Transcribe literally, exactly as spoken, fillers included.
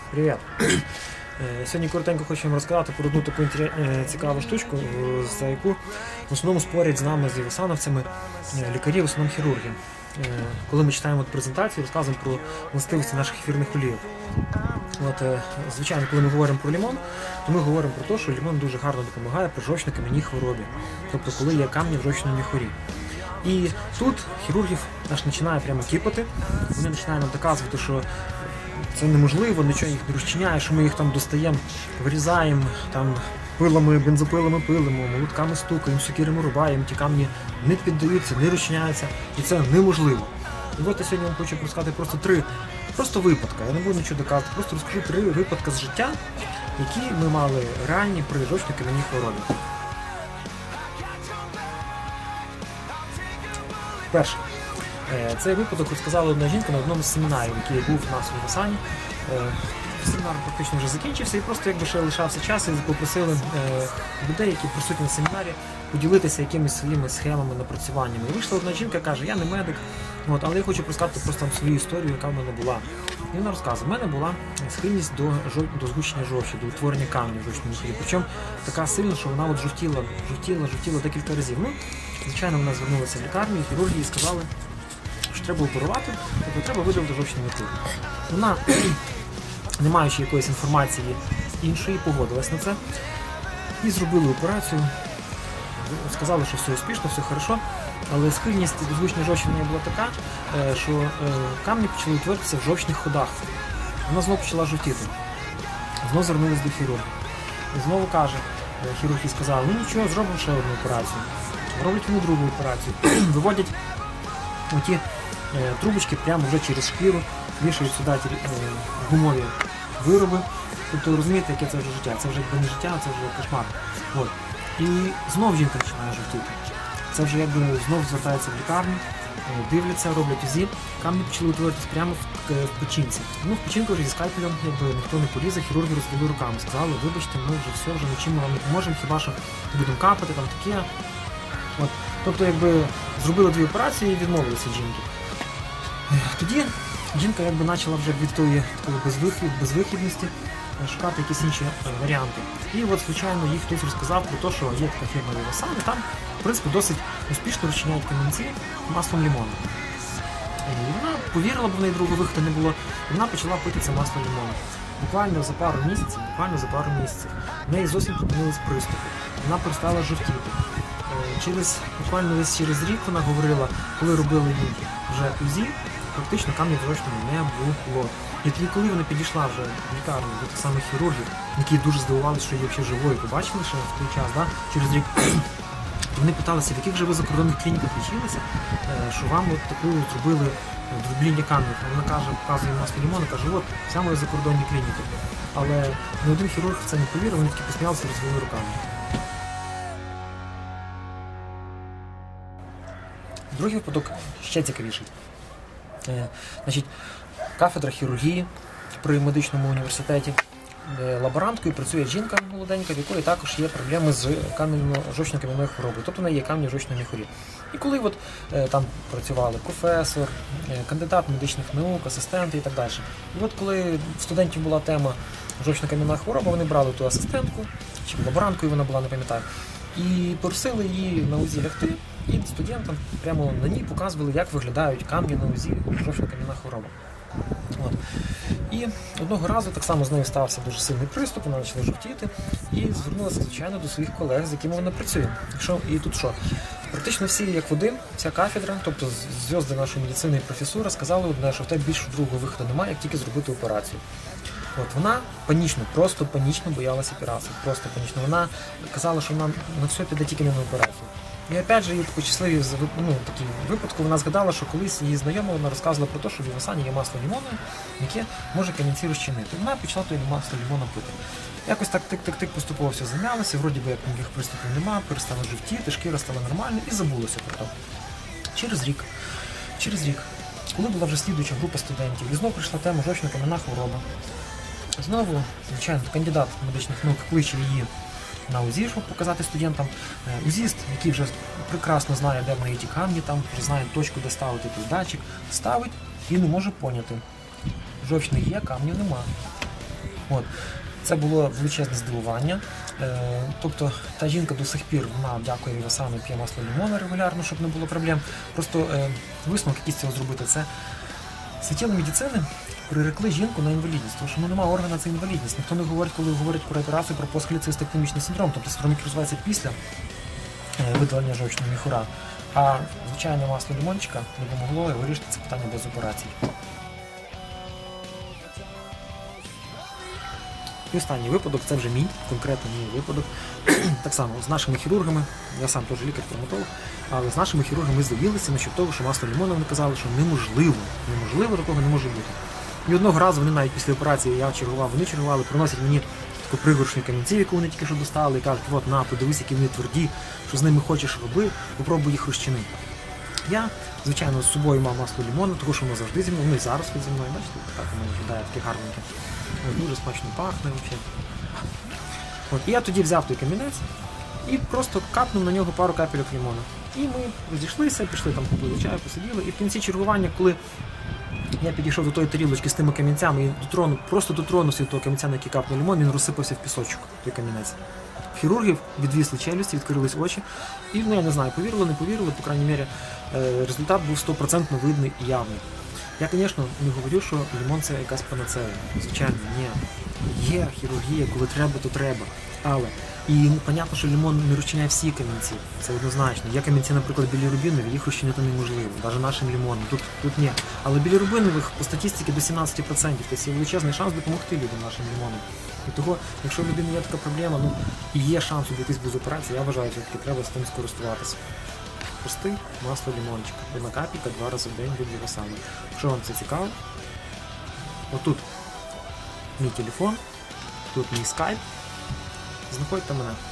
Привіт! Сьогодні коротенько хочу вам розказати про одну таку цікаву штучку, за яку в основному спорять з нами, з євосановцями, лікарі, в основному хірурги. Коли ми читаємо презентацію, розказуємо про властивості наших ефірних олійок. От, звичайно, коли ми говоримо про лимон, то ми говоримо про те, що лимон дуже гарно допомагає при жовчно-кам'яній хворобі, тобто коли є камні в жовчному міхурі. І тут хірургів аж починає прямо кіпати, вони починають нам доказувати, що це неможливо, нічого їх не розчиняє, що ми їх там достаємо, вирізаємо, там пилами, бензопилами пилимо, молотками стукаємо, сокирами рубаємо, ті камні не піддаються, не розчиняються, і це неможливо. І от я сьогодні вам хочу розказати просто три просто випадки, я не буду нічого доказувати, просто розкажу три випадки з життя, які ми мали реальні при жовчно-кам'яній хворобі. Перше. Цей випадок розказала одна жінка на одному з семінарів, який був у нас у Євосані. Семінар практично вже закінчився і просто якби ще лишався час і попросили людей, які присутні на семінарі, поділитися якимись своїми схемами, напрацюваннями. І вийшла одна жінка, каже, я не медик, от, але я хочу розказати просто там свою історію, яка в мене була. І вона розказує, в мене була схильність до, до згущення жовчі, до утворення камнів в жовчному міхурі. Причому така сильна, що вона от жовтіла, жовтіла, жовтіла декілька разів. Ну, звичайно, вона звернулася в лікарню, і хірурги їй сказали, що треба оперувати, тобто треба видалити жовчний міхур. Вона, не маючи якоїсь інформації іншої, погодилась на це і зробили операцію. Сказали, що все успішно, все хорошо, але схильність до згущення жовчі в неї була така, що камні почали утворитися в жовчних ходах. Вона знову почала жовтіти. Знову звернулася до хірурга. І знову каже, хірург їй сказав, ну нічого, зробимо ще одну операцію. Роблять вони другу операцію. Виводять оті е, трубочки прямо вже через шкіру, вішають сюди е, гумові вироби. Тобто розумієте, яке це вже життя. Це вже якби не життя, це вже кошмар. От. І знов жінка починає жовтіти. Це вже якби знов звертається в лікарню, е, дивляться, роблять УЗІ. Камні почали утворитися прямо в, в печінці. Ну, в печінку вже зі скальпелем якби ніхто не полізе, хірурги розвели руками. Сказали, вибачте, ми вже все, вже нічим ми вам не поможемо, хіба що будемо капати, там таке. От. Тобто, якби зробили дві операції і відмовилися від жінки. Тоді жінка якби почала вже від тої безвихід, безвихідності шукати якісь інші варіанти. І от, звичайно, їй хтось розказав про те, що є така фірма Євосан, і там, в принципі, досить успішно розчиняють камінці маслом лимону. І вона повірила, бо в неї другого виходу не було, і вона почала пити це масло лимону. Буквально за пару місяців, буквально за пару місяців. В неї зовсім припинились приступи. Вона перестала жовтіти. Через, буквально десь через рік вона говорила, коли робили їй вже УЗІ, практично камнів в жовчному не було. І тоді, коли вона підійшла вже в лікарню до тих самих хірургів, які дуже здивувалися, що її взагалі живою побачили ще в той час, да? Через рік, вони питалися, в яких же ви закордонних клініках лічилися, що вам от таку зробили дробління камнів. Вона каже, показує масло лимону, каже, от, вся моя закордонні клініки. Але не один хірург в це не повірив, вони таки посміялися і розвели руками. Другий випадок ще цікавіший. Е, значить, кафедра хірургії при медичному університеті. Е, лаборанткою працює жінка молоденька, в якої також є проблеми з жовчно-кам'яною хворобою. Тобто в неї є камні в жовчному міхурі. І коли от, е, там працювали професор, е, кандидат медичних наук, асистенти і так далі. І от коли в студентів була тема жовчно-кам'яна хвороба, вони брали ту асистентку, чи лаборанткою вона була, не пам'ятаю, і просили її на УЗІ лягти. І студентам прямо на ній показували, як виглядають камні на УЗІ жовчно-кам'яна хвороба. От. І одного разу так само з нею стався дуже сильний приступ, вона почала жовтіти і звернулася, звичайно, до своїх колег, з якими вона працює. Якщо, і тут що? Практично всі, як в один, ця кафедра, тобто зв'язки нашої медицини і професура, сказали одне, що в тебе більше другого виходу немає, як тільки зробити операцію. От, вона панічно, просто панічно боялася операції, просто панічно. Вона казала, що вона на все піде тільки не на операцію. І опять же, їй по щасливій ну, такій випадку вона згадала, що колись її знайома, вона розказувала про те, що в Євосані є масло лимону, яке може камінці розчинити. Вона почала тоді масло лимону пити. Якось так тик-тик-тик поступово все зам'ялося, вроді би як ніяких приступів немає, перестала жовтіти, шкіра стала нормальна і забулося про те. Через рік, через рік, коли була вже слідуюча група студентів, і знову прийшла тема жовчно-кам'яна хвороба. Знову, звичайно, кандидат медичних наук кличе її на УЗІ, щоб показати студентам. УЗІст, який вже прекрасно знає, де в неї ті камні, там вже знає точку, де ставити той датчик, ставить і не може поняти. Жовчний є, камнів нема. От. Це було величезне здивування. Е, тобто та жінка до сих пір, вона дякує Вівасану, п'є масло лимона регулярно, щоб не було проблем. Просто е, висновок якийсь цього зробити, це світіло медицини прирекли жінку на інвалідність, тому що ну, немає органа, це інвалідність. Ніхто не говорить, коли говорить про операцію, про постхолецистектомічний синдром, тобто синдром, який розвивається після е, видалення жовчного міхура. А звичайне масло лимончика не допомогло вирішити це питання без операцій. І останній випадок, це вже мій, конкретно мій випадок. Так само з нашими хірургами, я сам теж лікар-травматолог, але з нашими хірургами здивилися насчет того, що масло лимона вони казали, що неможливо, неможливо, такого не може бути. І одного разу вони навіть після операції, я чергував, вони чергували, приносять мені таку пригоршню камінців, яку вони тільки що достали, і кажуть, от на, подивись, які вони тверді, що з ними хочеш роби, попробуй їх розчинити. Я, звичайно, з собою мав масло лимона, тому що воно завжди зі мною, воно і зараз тут зі мною, бачите, так воно виглядає, таке гарненьке. Дуже смачно пахне взагалі. От, і я тоді взяв той камінець і просто капнув на нього пару капельок лимону. І ми розійшлися, пішли там, купили чаю, посиділи, і в кінці чергування, коли я підійшов до тої тарілочки з тими камінцями і дотрону, просто дотронувся до того камінця, на який капнув лимон, він розсипався в пісочок, той камінець. Хірургів відвісли челюсті, відкрились очі, і, ну, я не знаю, повірили, не повірили, по крайній мірі, результат був сто відсотків видний і явний. Я, звісно, не говорю, що лимон це якась панацея. Звичайно, ні. Є хірургія, коли треба, то треба. Але, і ну, понятно, що лимон не розчиняє всі камінці, це однозначно. Є камінці, наприклад, білірубінові, їх розчинити неможливо, навіть нашим лимоном, тут, тут ні. Але білірубінових по статистиці до сімнадцять відсотків, тобто є величезний шанс допомогти людям нашим лимоном. І того, якщо у людини є така проблема, ну, і є шанс обійтись без операції, я вважаю, що таки треба з тим скористуватися. Простий масло лимончик. Одна капелька два рази в день від Вівасану. Якщо вам це цікаво, отут мій телефон, тут мій скайп. Знаходьте мене.